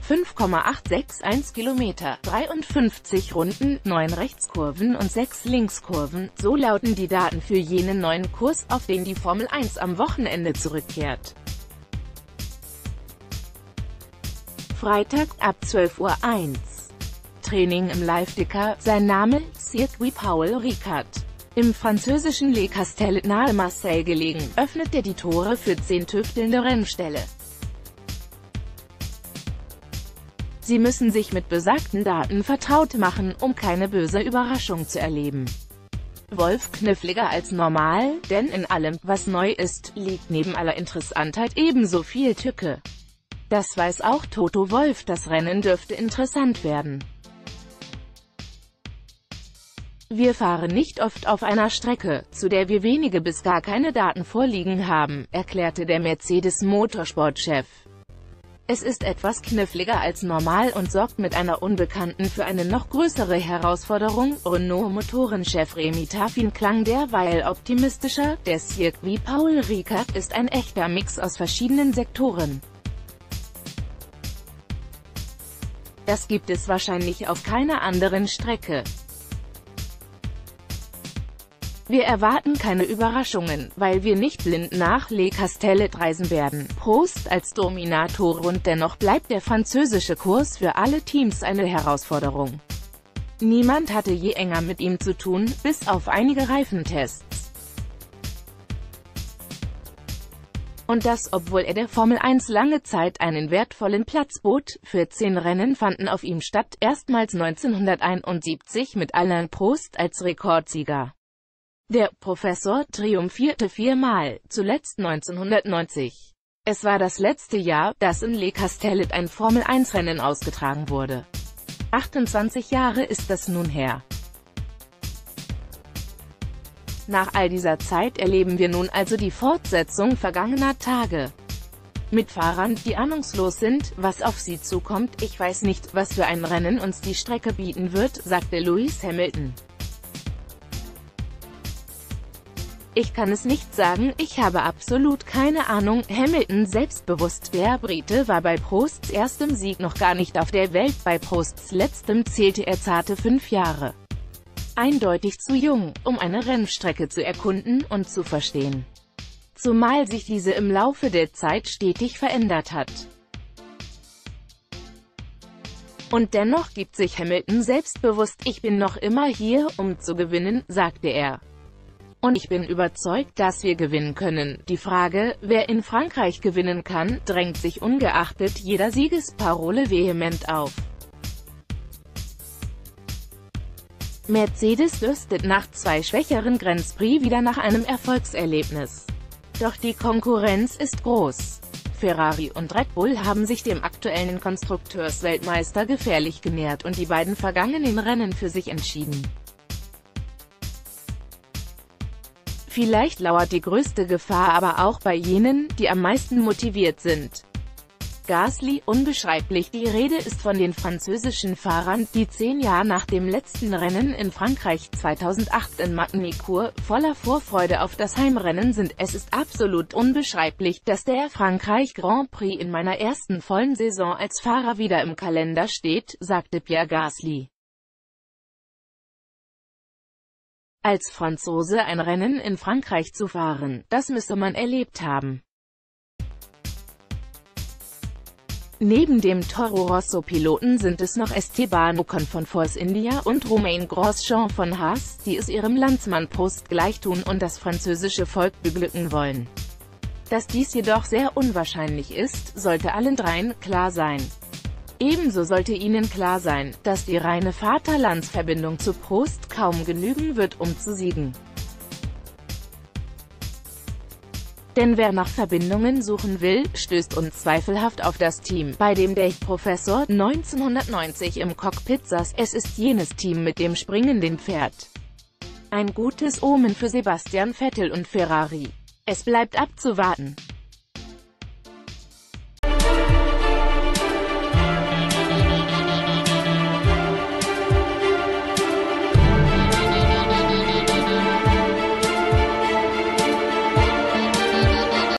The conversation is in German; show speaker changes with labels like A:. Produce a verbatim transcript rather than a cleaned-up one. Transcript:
A: fünf Komma acht sechs eins Kilometer, dreiundfünfzig Runden, neun Rechtskurven und sechs Linkskurven, so lauten die Daten für jenen neuen Kurs, auf den die Formel eins am Wochenende zurückkehrt. Freitag, ab zwölf Uhr eins. Training im Live-Dakar, sein Name, Circuit Paul Ricard. Im französischen Le Castellet nahe Marseille gelegen, öffnet er die Tore für zehn tüftelnde Rennställe. Sie müssen sich mit besagten Daten vertraut machen, um keine böse Überraschung zu erleben. Wolf kniffliger als normal, denn in allem, was neu ist, liegt neben aller Interessantheit ebenso viel Tücke. Das weiß auch Toto Wolff, das Rennen dürfte interessant werden. Wir fahren nicht oft auf einer Strecke, zu der wir wenige bis gar keine Daten vorliegen haben, erklärte der Mercedes-Motorsport-Chef. Es ist etwas kniffliger als normal und sorgt mit einer Unbekannten für eine noch größere Herausforderung. Renault-Motorenchef Rémi Taffin klang derweil optimistischer. Der Circuit Paul Ricard ist ein echter Mix aus verschiedenen Sektoren. Das gibt es wahrscheinlich auf keiner anderen Strecke. Wir erwarten keine Überraschungen, weil wir nicht blind nach Le Castellet reisen werden. Prost als Dominator, und dennoch bleibt der französische Kurs für alle Teams eine Herausforderung. Niemand hatte je enger mit ihm zu tun, bis auf einige Reifentests. Und das, obwohl er der Formel eins lange Zeit einen wertvollen Platz bot. vierzehn Rennen fanden auf ihm statt, erstmals neunzehnhunderteinundsiebzig mit Alain Prost als Rekordsieger. Der Professor triumphierte viermal, zuletzt neunzehnhundertneunzig. Es war das letzte Jahr, dass in Le Castellet ein Formel eins Rennen ausgetragen wurde. achtundzwanzig Jahre ist das nun her. Nach all dieser Zeit erleben wir nun also die Fortsetzung vergangener Tage. Mit Fahrern, die ahnungslos sind, was auf sie zukommt. Ich weiß nicht, was für ein Rennen uns die Strecke bieten wird, sagte Lewis Hamilton. Ich kann es nicht sagen, ich habe absolut keine Ahnung. Hamilton selbstbewusst. Der Brite war bei Prosts erstem Sieg noch gar nicht auf der Welt. Bei Prosts letztem zählte er zarte fünf Jahre. Eindeutig zu jung, um eine Rennstrecke zu erkunden und zu verstehen. Zumal sich diese im Laufe der Zeit stetig verändert hat. Und dennoch gibt sich Hamilton selbstbewusst: Ich bin noch immer hier, um zu gewinnen, sagte er. Und ich bin überzeugt, dass wir gewinnen können. Die Frage, wer in Frankreich gewinnen kann, drängt sich ungeachtet jeder Siegesparole vehement auf. Mercedes dürstet nach zwei schwächeren Grand Prix wieder nach einem Erfolgserlebnis. Doch die Konkurrenz ist groß. Ferrari und Red Bull haben sich dem aktuellen Konstrukteursweltmeister gefährlich genähert und die beiden vergangenen Rennen für sich entschieden. Vielleicht lauert die größte Gefahr aber auch bei jenen, die am meisten motiviert sind. Gasly, unbeschreiblich. Die Rede ist von den französischen Fahrern, die zehn Jahre nach dem letzten Rennen in Frankreich zweitausendacht in Magny-Cours voller Vorfreude auf das Heimrennen sind. Es ist absolut unbeschreiblich, dass der Frankreich Grand Prix in meiner ersten vollen Saison als Fahrer wieder im Kalender steht, sagte Pierre Gasly. Als Franzose ein Rennen in Frankreich zu fahren, das müsse man erlebt haben. Neben dem Toro Rosso-Piloten sind es noch Esteban Ocon von Force India und Romain Grosjean von Haas, die es ihrem Landsmann Prost gleichtun und das französische Volk beglücken wollen. Dass dies jedoch sehr unwahrscheinlich ist, sollte allen dreien klar sein. Ebenso sollte ihnen klar sein, dass die reine Vaterlandsverbindung zu Prost kaum genügen wird, um zu siegen. Denn wer nach Verbindungen suchen will, stößt unzweifelhaft auf das Team, bei dem der Professor neunzehnhundertneunzig im Cockpit saß. Es ist jenes Team mit dem springenden Pferd. Ein gutes Omen für Sebastian Vettel und Ferrari. Es bleibt abzuwarten.